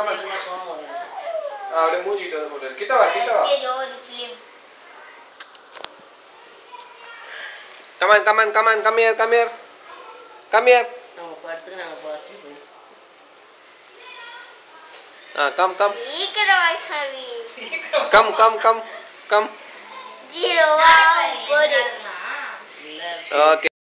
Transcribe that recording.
udah muji tuh model. Kita wah. Come here. Come. Come. 0 1 Okay.